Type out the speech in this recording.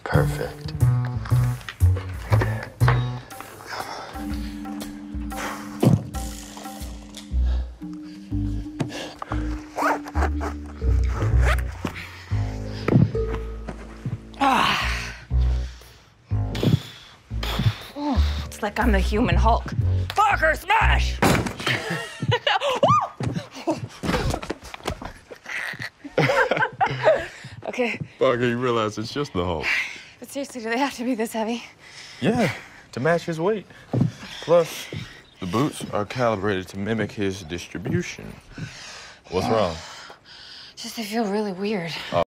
Perfect. It's like I'm the human Hulk. Parker, smash! Okay. Parker, you realize it's just the Hulk. But seriously, do they have to be this heavy? Yeah, to match his weight. Plus, the boots are calibrated to mimic his distribution. What's wrong? Just they feel really weird.